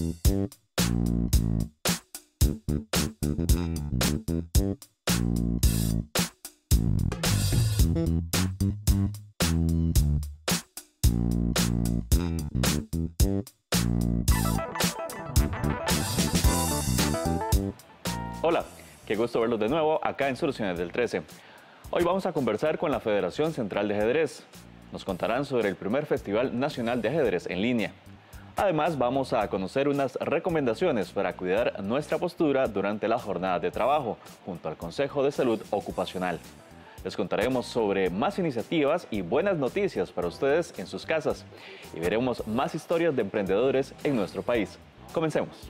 Hola, qué gusto verlos de nuevo acá en Soluciones del 13. Hoy vamos a conversar con la Federación Central de Ajedrez. Nos contarán sobre el primer Festival Nacional de Ajedrez en línea. Además, vamos a conocer unas recomendaciones para cuidar nuestra postura durante las jornadas de trabajo, junto al Consejo de Salud Ocupacional. Les contaremos sobre más iniciativas y buenas noticias para ustedes en sus casas. Y veremos más historias de emprendedores en nuestro país. Comencemos.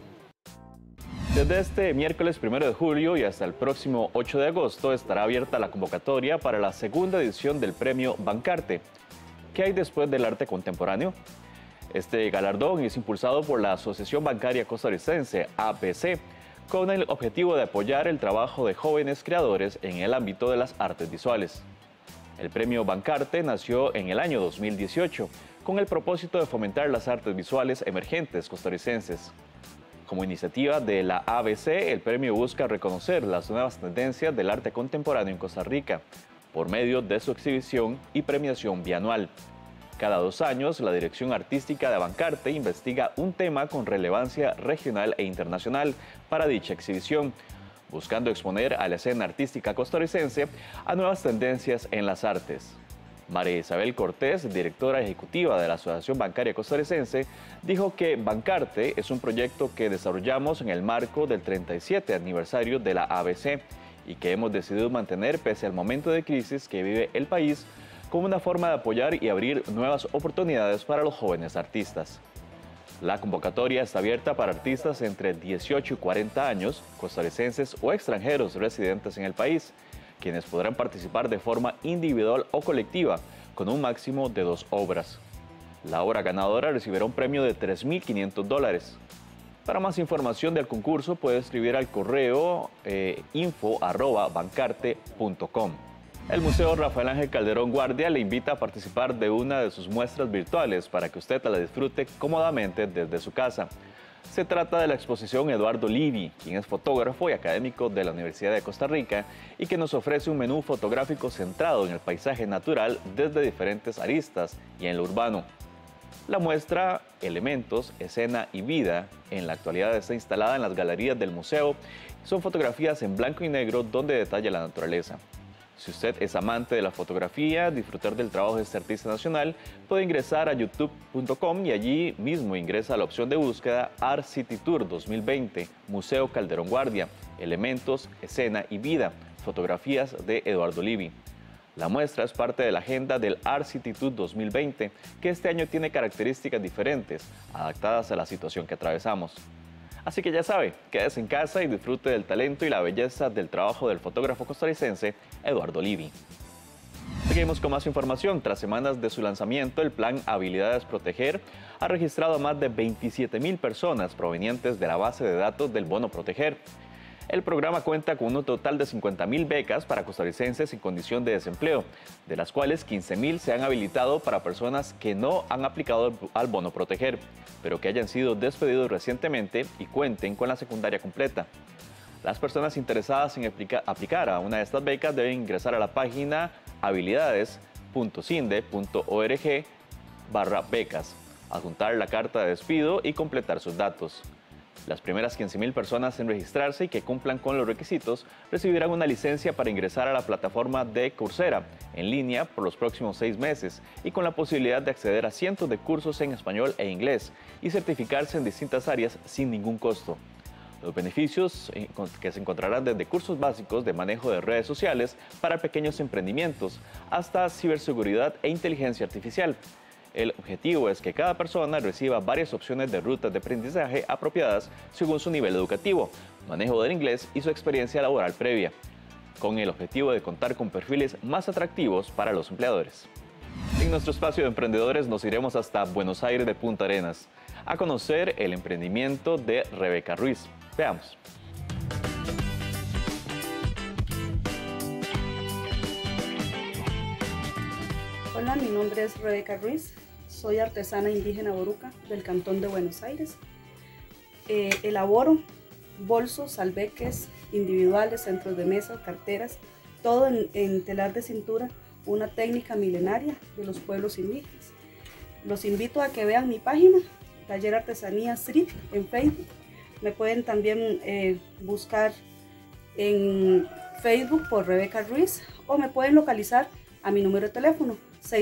Desde este miércoles 1 de julio y hasta el próximo 8 de agosto estará abierta la convocatoria para la segunda edición del premio Bancarte. ¿Qué hay después del arte contemporáneo? Este galardón es impulsado por la Asociación Bancaria Costarricense, ABC, con el objetivo de apoyar el trabajo de jóvenes creadores en el ámbito de las artes visuales. El premio Bancarte nació en el año 2018 con el propósito de fomentar las artes visuales emergentes costarricenses. Como iniciativa de la ABC, el premio busca reconocer las nuevas tendencias del arte contemporáneo en Costa Rica por medio de su exhibición y premiación bianual. Cada 2 años, la Dirección Artística de Bancarte investiga un tema con relevancia regional e internacional para dicha exhibición, buscando exponer a la escena artística costarricense a nuevas tendencias en las artes. María Isabel Cortés, directora ejecutiva de la Asociación Bancaria Costarricense, dijo que Bancarte es un proyecto que desarrollamos en el marco del 37 aniversario de la ABC y que hemos decidido mantener pese al momento de crisis que vive el país como una forma de apoyar y abrir nuevas oportunidades para los jóvenes artistas. La convocatoria está abierta para artistas entre 18 y 40 años, costarricenses o extranjeros residentes en el país, quienes podrán participar de forma individual o colectiva, con un máximo de 2 obras. La obra ganadora recibirá un premio de $3.500. Para más información del concurso puede escribir al correo info@bancarte.com. El Museo Rafael Ángel Calderón Guardia le invita a participar de una de sus muestras virtuales para que usted la disfrute cómodamente desde su casa. Se trata de la exposición Eduardo Livi, quien es fotógrafo y académico de la Universidad de Costa Rica y que nos ofrece un menú fotográfico centrado en el paisaje natural desde diferentes aristas y en lo urbano. La muestra Elementos, Escena y Vida en la actualidad está instalada en las galerías del museo. Son fotografías en blanco y negro donde detalla la naturaleza. Si usted es amante de la fotografía, disfrutar del trabajo de este artista nacional, puede ingresar a youtube.com y allí mismo ingresa a la opción de búsqueda Art City Tour 2020, Museo Calderón Guardia, Elementos, Escena y Vida, fotografías de Eduardo Livi. La muestra es parte de la agenda del Art City Tour 2020, que este año tiene características diferentes, adaptadas a la situación que atravesamos. Así que ya sabe, quédese en casa y disfrute del talento y la belleza del trabajo del fotógrafo costarricense Eduardo Livi. Seguimos con más información. Tras semanas de su lanzamiento, el plan Habilidades Proteger ha registrado a más de 27,000 personas provenientes de la base de datos del Bono Proteger. El programa cuenta con un total de 50,000 becas para costarricenses en condición de desempleo, de las cuales 15,000 se han habilitado para personas que no han aplicado al Bono Proteger, pero que hayan sido despedidos recientemente y cuenten con la secundaria completa. Las personas interesadas en aplicar a una de estas becas deben ingresar a la página habilidades.cinde.org/becas, adjuntar la carta de despido y completar sus datos. Las primeras 15,000 personas en registrarse y que cumplan con los requisitos recibirán una licencia para ingresar a la plataforma de Coursera en línea por los próximos 6 meses y con la posibilidad de acceder a cientos de cursos en español e inglés y certificarse en distintas áreas sin ningún costo. Los beneficios que se encontrarán desde cursos básicos de manejo de redes sociales para pequeños emprendimientos hasta ciberseguridad e inteligencia artificial. El objetivo es que cada persona reciba varias opciones de rutas de aprendizaje apropiadas según su nivel educativo, manejo del inglés y su experiencia laboral previa, con el objetivo de contar con perfiles más atractivos para los empleadores. En nuestro espacio de emprendedores nos iremos hasta Buenos Aires de Punta Arenas a conocer el emprendimiento de Rebeca Ruiz. Veamos. Hola, mi nombre es Rebeca Ruiz, soy artesana indígena boruca del Cantón de Buenos Aires. elaboro bolsos, salveques individuales, centros de mesa, carteras, todo en telar de cintura, una técnica milenaria de los pueblos indígenas. Los invito a que vean mi página, Taller Artesanía Street, en Facebook. Me pueden también buscar en Facebook por Rebeca Ruiz o me pueden localizar a mi número de teléfono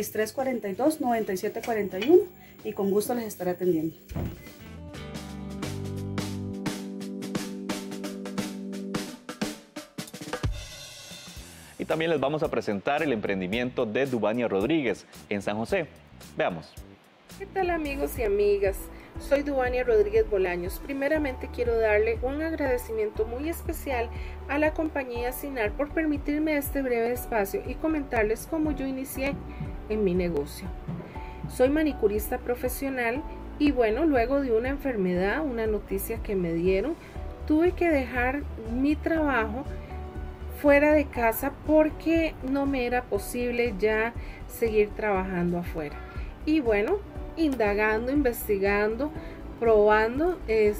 6342-9741 y con gusto les estaré atendiendo. Y también les vamos a presentar el emprendimiento de Duvania Rodríguez en San José. Veamos. ¿Qué tal, amigos y amigas? Soy Duvania Rodríguez Bolaños. Primeramente quiero darle un agradecimiento muy especial a la compañía Sinar por permitirme este breve espacio y comentarles cómo yo inicié en mi negocio. Soy manicurista profesional y bueno, luego de una enfermedad, una noticia que me dieron, tuve que dejar mi trabajo fuera de casa porque no me era posible ya seguir trabajando afuera. Y bueno, indagando, investigando, probando,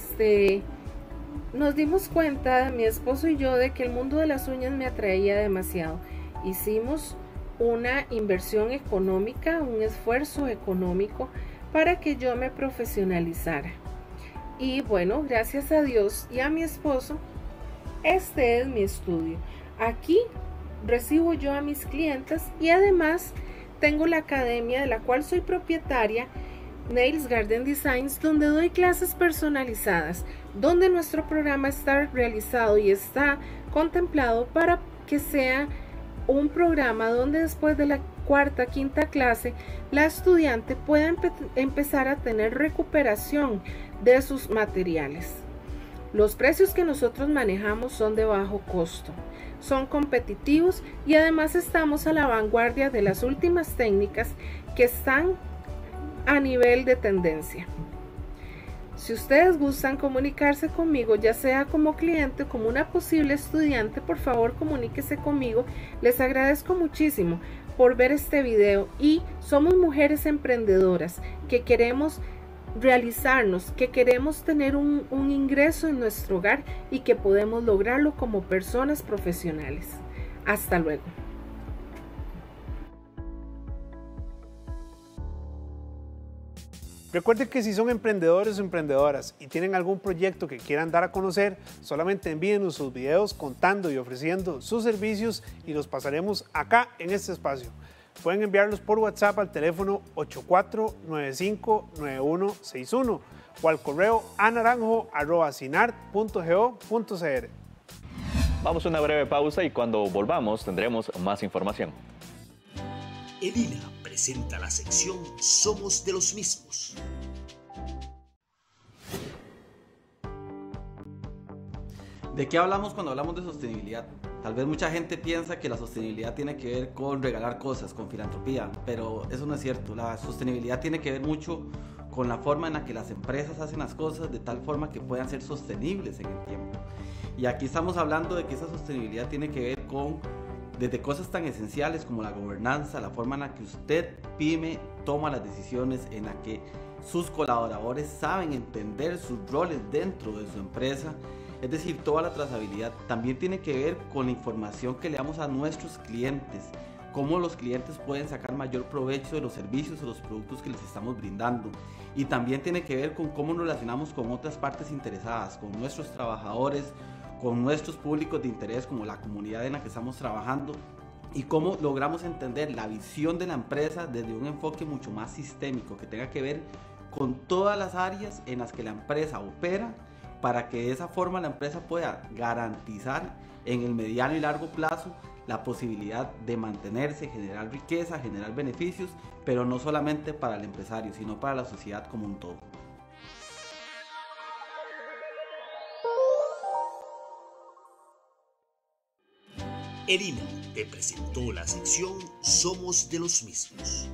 nos dimos cuenta, mi esposo y yo, de que el mundo de las uñas me atraía demasiado. Hicimos una inversión económica, un esfuerzo económico para que yo me profesionalizara. Y bueno, gracias a Dios y a mi esposo, este es mi estudio. Aquí recibo yo a mis clientes y además tengo la academia de la cual soy propietaria, Nails Garden Designs, donde doy clases personalizadas, donde nuestro programa está realizado y está contemplado para que sea un programa donde después de la cuarta, quinta clase, la estudiante pueda empezar a tener recuperación de sus materiales. Los precios que nosotros manejamos son de bajo costo, son competitivos y además estamos a la vanguardia de las últimas técnicas que están a nivel de tendencia. Si ustedes gustan comunicarse conmigo, ya sea como cliente o como una posible estudiante, por favor comuníquese conmigo. Les agradezco muchísimo por ver este video y somos mujeres emprendedoras que queremos realizarnos, que queremos tener un ingreso en nuestro hogar y que podemos lograrlo como personas profesionales. Hasta luego. Recuerden que si son emprendedores o emprendedoras y tienen algún proyecto que quieran dar a conocer, solamente envíenos sus videos contando y ofreciendo sus servicios y los pasaremos acá en este espacio. Pueden enviarlos por WhatsApp al teléfono 84959161 o al correo anaranjo@sinar.go.cr. Vamos a una breve pausa y cuando volvamos tendremos más información. El INA presenta la sección Somos de los Mismos. ¿De qué hablamos cuando hablamos de sostenibilidad? Tal vez mucha gente piensa que la sostenibilidad tiene que ver con regalar cosas, con filantropía, pero eso no es cierto. La sostenibilidad tiene que ver mucho con la forma en la que las empresas hacen las cosas de tal forma que puedan ser sostenibles en el tiempo. Y aquí estamos hablando de que esa sostenibilidad tiene que ver con desde cosas tan esenciales como la gobernanza, la forma en la que usted, pyme, toma las decisiones, en la que sus colaboradores saben entender sus roles dentro de su empresa. Es decir, toda la trazabilidad también tiene que ver con la información que le damos a nuestros clientes, cómo los clientes pueden sacar mayor provecho de los servicios o los productos que les estamos brindando. Y también tiene que ver con cómo nos relacionamos con otras partes interesadas, con nuestros trabajadores, con nuestros públicos de interés como la comunidad en la que estamos trabajando y cómo logramos entender la visión de la empresa desde un enfoque mucho más sistémico que tenga que ver con todas las áreas en las que la empresa opera, para que de esa forma la empresa pueda garantizar en el mediano y largo plazo la posibilidad de mantenerse, generar riqueza, generar beneficios, pero no solamente para el empresario, sino para la sociedad como un todo. El INA te presentó la sección Somos de los Mismos.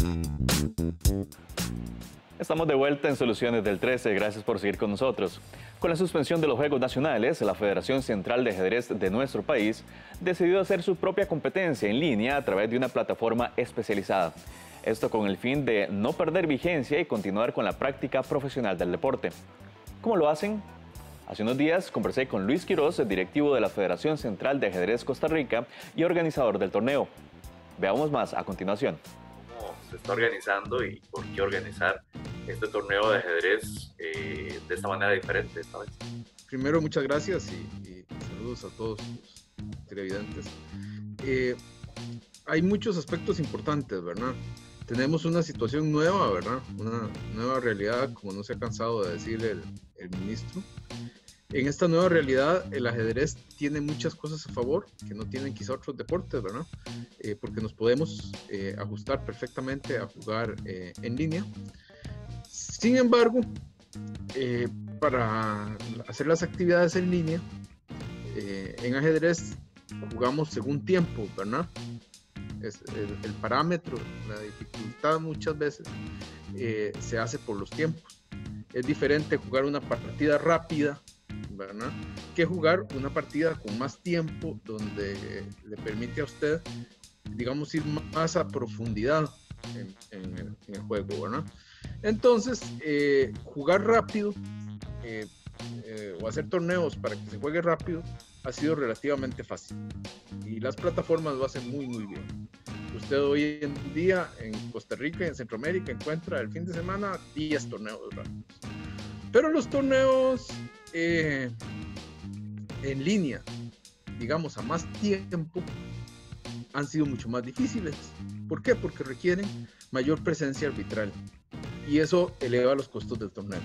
Estamos de vuelta en Soluciones del 13, gracias por seguir con nosotros. Con la suspensión de los Juegos Nacionales, la Federación Central de Ajedrez de nuestro país decidió hacer su propia competencia en línea a través de una plataforma especializada. Esto con el fin de no perder vigencia y continuar con la práctica profesional del deporte. ¿Cómo lo hacen? Hace unos días conversé con Luis Quiroz, el directivo de la Federación Central de Ajedrez Costa Rica y organizador del torneo. Veamos más a continuación. ¿Cómo se está organizando y por qué organizar este torneo de ajedrez de esta manera diferente esta vez? Primero, muchas gracias y saludos a todos los televidentes. Hay muchos aspectos importantes, ¿verdad? Tenemos una situación nueva, ¿verdad? Una nueva realidad, como no se ha cansado de decir el ministro. En esta nueva realidad, el ajedrez tiene muchas cosas a favor que no tienen quizá otros deportes, ¿verdad? Porque nos podemos ajustar perfectamente a jugar en línea. Sin embargo, para hacer las actividades en línea, en ajedrez jugamos según tiempo, ¿verdad? Es el parámetro, la dificultad muchas veces se hace por los tiempos. Es diferente jugar una partida rápida, ¿verdad?, que jugar una partida con más tiempo, donde le permite a usted, digamos, ir más a profundidad en el juego, ¿verdad? Entonces, jugar rápido o hacer torneos para que se juegue rápido ha sido relativamente fácil y las plataformas lo hacen muy bien. Usted hoy en día en Costa Rica y en Centroamérica encuentra el fin de semana 10 torneos rápidos, pero los torneos en línea, digamos a más tiempo, han sido mucho más difíciles. ¿Por qué? Porque requieren mayor presencia arbitral y eso eleva los costos del torneo.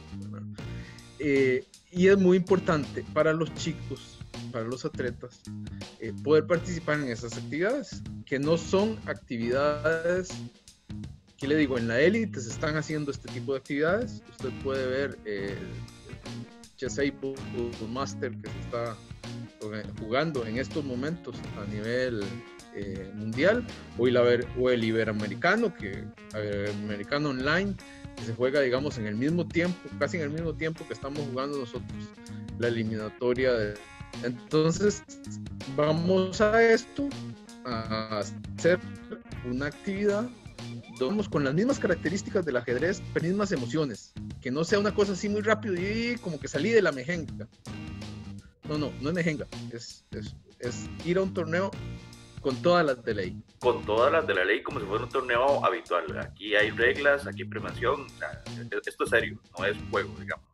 Y es muy importante para los chicos, para los atletas, poder participar en esas actividades, que no son actividades, que le digo, en la élite se están haciendo este tipo de actividades. Usted puede ver Chessable Master que se está jugando en estos momentos a nivel mundial, o el Iberoamericano, Iberoamericano Online, que se juega, digamos, en el mismo tiempo, casi en el mismo tiempo que estamos jugando nosotros la eliminatoria. Entonces, vamos a esto, a hacer una actividad, vamos con las mismas características del ajedrez, pero mismas emociones, que no sea una cosa así muy rápido y como que salí de la mejenga. No es mejenga, es ir a un torneo con todas las de ley. Con todas las de la ley, como si fuera un torneo habitual. Aquí hay reglas, aquí hay premiación. O sea, esto es serio, no es un juego, digamos.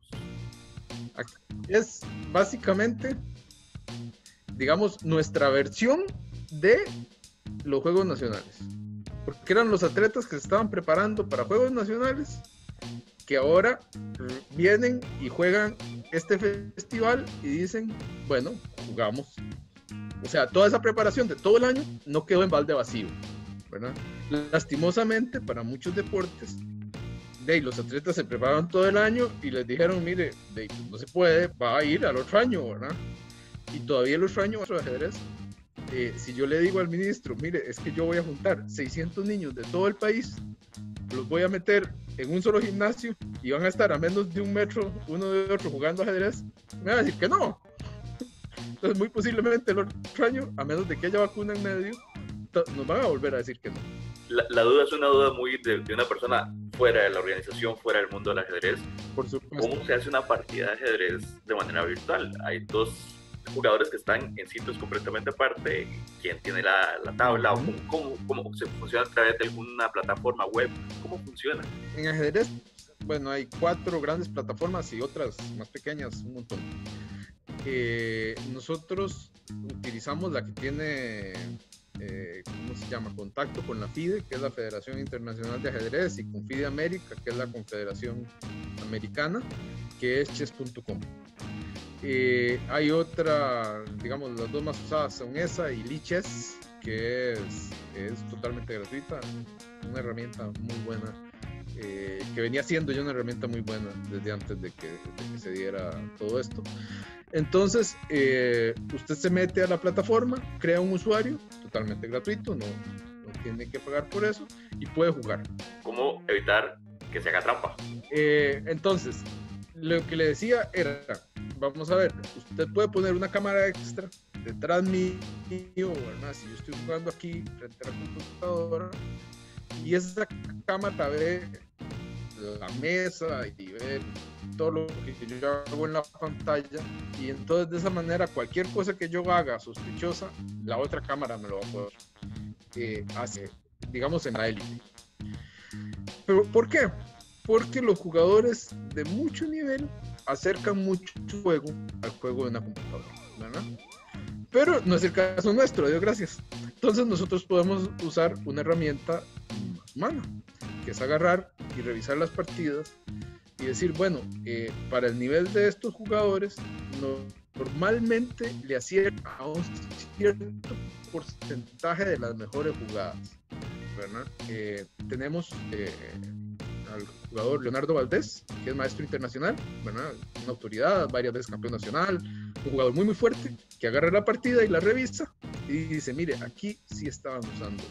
Es básicamente, digamos, nuestra versión de los Juegos Nacionales. Porque eran los atletas que se estaban preparando para Juegos Nacionales, que ahora vienen y juegan este festival y dicen, bueno, jugamos. O sea, toda esa preparación de todo el año no quedó en balde vacío, ¿verdad? Lastimosamente, para muchos deportes, los atletas se prepararon todo el año y les dijeron, mire, no se puede, va a ir al otro año, ¿verdad? Y todavía el otro año, otro ajedrez, si yo le digo al ministro, mire, es que yo voy a juntar 600 niños de todo el país, los voy a meter en un solo gimnasio y van a estar a menos de 1 metro uno de otro jugando ajedrez, me va a decir que no. Entonces, muy posiblemente el otro año, a menos de que haya vacuna en medio, nos van a volver a decir que no. La duda es una duda muy de una persona fuera de la organización, fuera del mundo del ajedrez. Por supuesto. ¿Cómo se hace una partida de ajedrez de manera virtual? Hay dos jugadores que están en sitios completamente aparte. ¿Quién tiene la tabla? ¿O cómo se funciona a través de alguna plataforma web? ¿Cómo funciona? En ajedrez, bueno, hay 4 grandes plataformas y otras más pequeñas, un montón. Nosotros utilizamos la que tiene, ¿cómo se llama? Contacto con la FIDE, que es la Federación Internacional de Ajedrez, y con FIDE América, que es la Confederación Americana, que es chess.com. Hay otra, digamos, las dos más usadas son esa y Lichess, que es totalmente gratuita, una herramienta muy buena, que venía siendo ya una herramienta muy buena desde antes de que se diera todo esto. Entonces, usted se mete a la plataforma, crea un usuario totalmente gratuito, no tiene que pagar por eso y puede jugar. ¿Cómo evitar que se haga trampa? Entonces, lo que le decía era, vamos a ver, usted puede poner una cámara extra detrás mío, ¿verdad? Si yo estoy jugando aquí frente a la computadora y esa cámara ve la mesa y ver todo lo que yo hago en la pantalla, y entonces de esa manera cualquier cosa que yo haga sospechosa, la otra cámara me lo va a poder hacer, digamos, en la élite. ¿Pero por qué? Porque los jugadores de mucho nivel acercan mucho juego al juego de una computadora, ¿verdad? Pero no es el caso nuestro, Dios gracias. Entonces nosotros podemos usar una herramienta más humana, que es agarrar y revisar las partidas y decir, bueno, para el nivel de estos jugadores, normalmente le acierta a un cierto porcentaje de las mejores jugadas, ¿verdad? Tenemos al jugador Leonardo Valdés, que es maestro internacional, ¿verdad? Una autoridad, varias veces campeón nacional, un jugador muy muy fuerte, que agarra la partida y la revisa y dice, mire, aquí sí estaban usando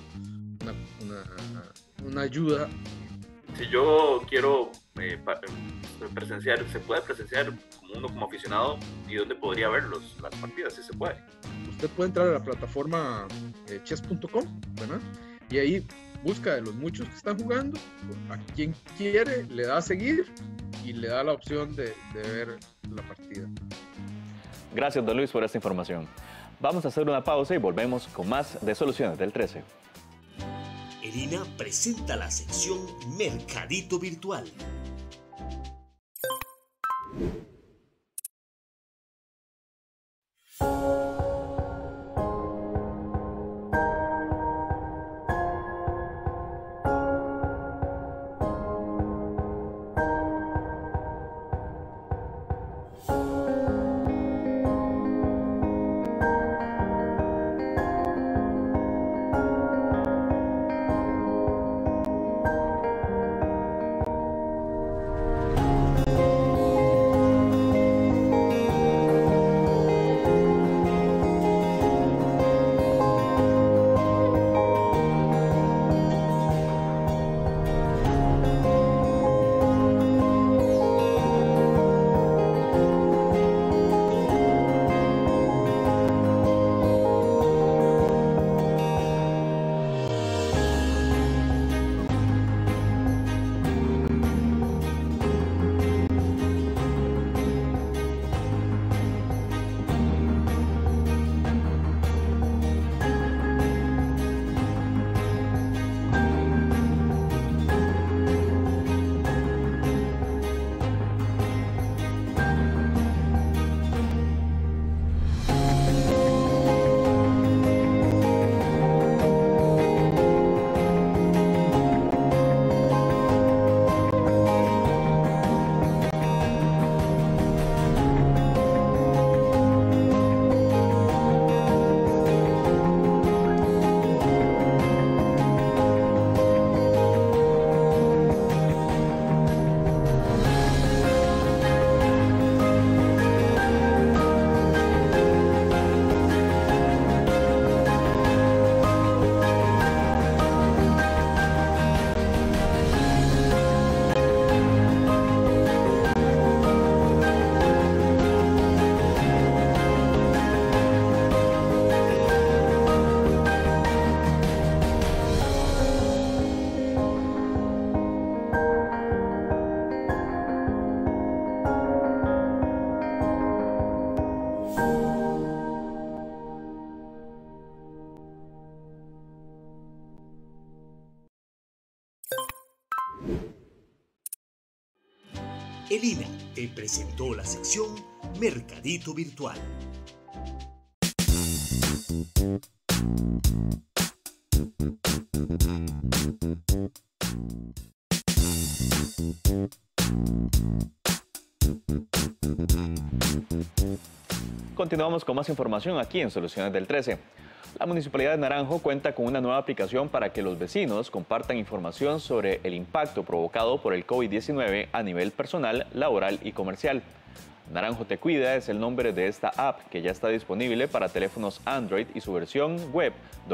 una ayuda. Si yo quiero presenciar, ¿se puede presenciar como aficionado? ¿Y dónde podría ver las partidas? Si se puede. Usted puede entrar a la plataforma chess.com, ¿verdad? Y ahí busca de los muchos que están jugando, a quien quiere le da a seguir y le da la opción de ver la partida. Gracias, don Luis, por esta información. Vamos a hacer una pausa y volvemos con más de Soluciones del 13. Erina presenta la sección Mercadito Virtual. Erina te presentó la sección Mercadito Virtual. Continuamos con más información aquí en Soluciones del 13. La Municipalidad de Naranjo cuenta con una nueva aplicación para que los vecinos compartan información sobre el impacto provocado por el COVID-19 a nivel personal, laboral y comercial. Naranjo Te Cuida es el nombre de esta app que ya está disponible para teléfonos Android y su versión web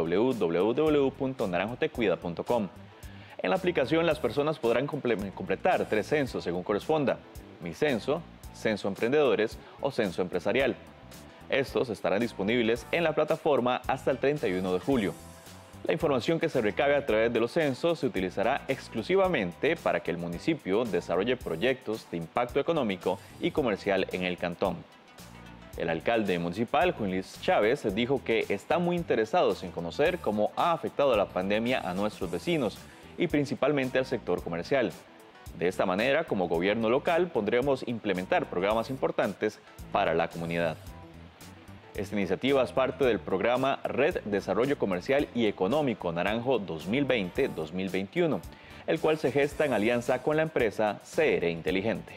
www.naranjotecuida.com. En la aplicación las personas podrán completar 3 censos según corresponda: Mi Censo, Censo Emprendedores o Censo Empresarial. Estos estarán disponibles en la plataforma hasta el 31 de julio. La información que se recabe a través de los censos se utilizará exclusivamente para que el municipio desarrolle proyectos de impacto económico y comercial en el cantón. El alcalde municipal, Juan Luis Chávez, dijo que están muy interesados en conocer cómo ha afectado la pandemia a nuestros vecinos y principalmente al sector comercial. De esta manera, como gobierno local, podremos implementar programas importantes para la comunidad. Esta iniciativa es parte del programa Red Desarrollo Comercial y Económico Naranjo 2020-2021, el cual se gesta en alianza con la empresa CR Inteligente.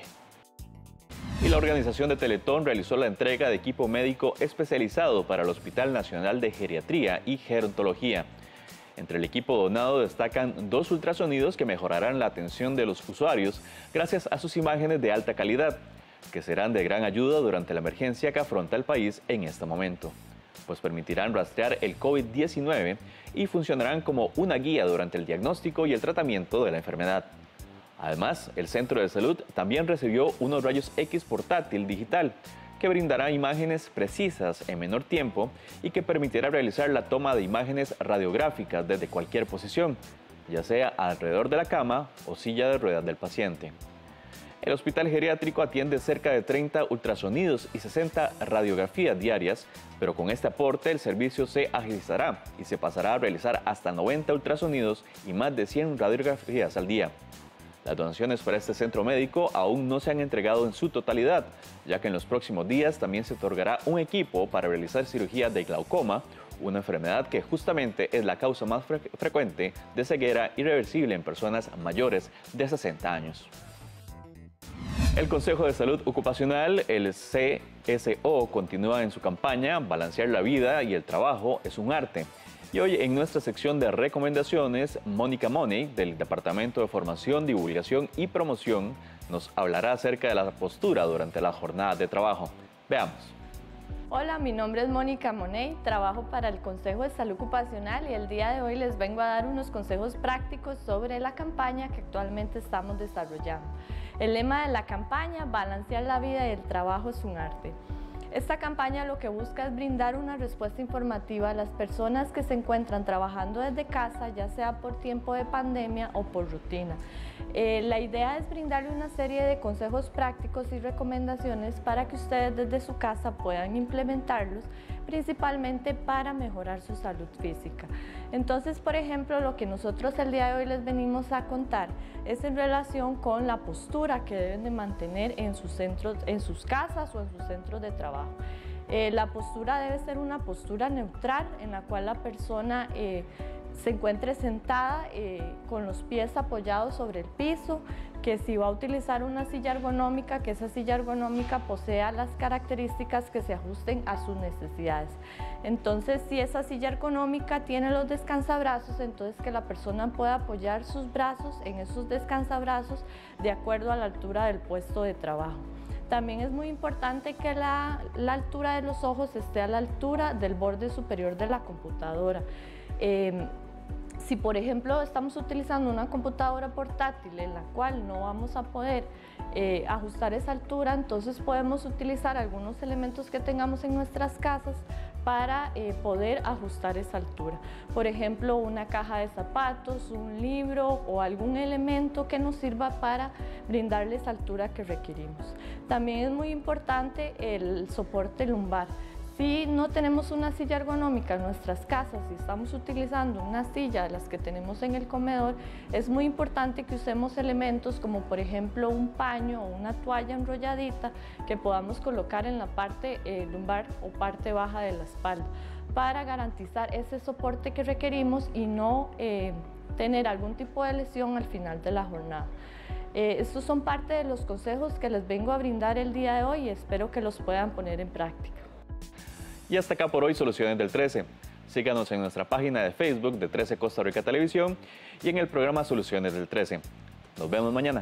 Y la organización de Teletón realizó la entrega de equipo médico especializado para el Hospital Nacional de Geriatría y Gerontología. Entre el equipo donado destacan 2 ultrasonidos que mejorarán la atención de los usuarios gracias a sus imágenes de alta calidad, que serán de gran ayuda durante la emergencia que afronta el país en este momento, pues permitirán rastrear el COVID-19 y funcionarán como una guía durante el diagnóstico y el tratamiento de la enfermedad. Además, el Centro de Salud también recibió unos rayos X portátil digital, que brindará imágenes precisas en menor tiempo y que permitirá realizar la toma de imágenes radiográficas desde cualquier posición, ya sea alrededor de la cama o silla de ruedas del paciente. El hospital geriátrico atiende cerca de 30 ultrasonidos y 60 radiografías diarias, pero con este aporte el servicio se agilizará y se pasará a realizar hasta 90 ultrasonidos y más de 100 radiografías al día. Las donaciones para este centro médico aún no se han entregado en su totalidad, ya que en los próximos días también se otorgará un equipo para realizar cirugía de glaucoma, una enfermedad que justamente es la causa más frecuente de ceguera irreversible en personas mayores de 60 años. El Consejo de Salud Ocupacional, el CSO, continúa en su campaña Balancear la vida y el trabajo es un arte. Y hoy en nuestra sección de recomendaciones, Mónica Money, del Departamento de Formación, Divulgación y Promoción, nos hablará acerca de la postura durante la jornada de trabajo. Veamos. Hola, mi nombre es Mónica Money, trabajo para el Consejo de Salud Ocupacional y el día de hoy les vengo a dar unos consejos prácticos sobre la campaña que actualmente estamos desarrollando. El lema de la campaña, Balancear la vida y el trabajo es un arte. Esta campaña lo que busca es brindar una respuesta informativa a las personas que se encuentran trabajando desde casa, ya sea por tiempo de pandemia o por rutina. La idea es brindarle una serie de consejos prácticos y recomendaciones para que ustedes desde su casa puedan implementarlos, principalmente para mejorar su salud física. Entonces, por ejemplo, lo que nosotros el día de hoy les venimos a contar es en relación con la postura que deben de mantener en sus casas o en sus centros de trabajo. La postura debe ser una postura neutral en la cual la persona se encuentre sentada con los pies apoyados sobre el piso, que si va a utilizar una silla ergonómica, que esa silla ergonómica posea las características que se ajusten a sus necesidades. Entonces, si esa silla ergonómica tiene los descansabrazos, entonces que la persona pueda apoyar sus brazos en esos descansabrazos de acuerdo a la altura del puesto de trabajo. También es muy importante que la altura de los ojos esté a la altura del borde superior de la computadora. Si por ejemplo estamos utilizando una computadora portátil en la cual no vamos a poder ajustar esa altura, entonces podemos utilizar algunos elementos que tengamos en nuestras casas para poder ajustar esa altura. Por ejemplo, una caja de zapatos, un libro o algún elemento que nos sirva para brindarle esa altura que requerimos. También es muy importante el soporte lumbar. Si no tenemos una silla ergonómica en nuestras casas y estamos utilizando una silla de las que tenemos en el comedor, es muy importante que usemos elementos como por ejemplo un paño o una toalla enrolladita que podamos colocar en la parte lumbar o parte baja de la espalda para garantizar ese soporte que requerimos y no tener algún tipo de lesión al final de la jornada. Estos son parte de los consejos que les vengo a brindar el día de hoy y espero que los puedan poner en práctica. Y hasta acá por hoy Soluciones del 13. Síganos en nuestra página de Facebook de 13 Costa Rica Televisión y en el programa Soluciones del 13. Nos vemos mañana.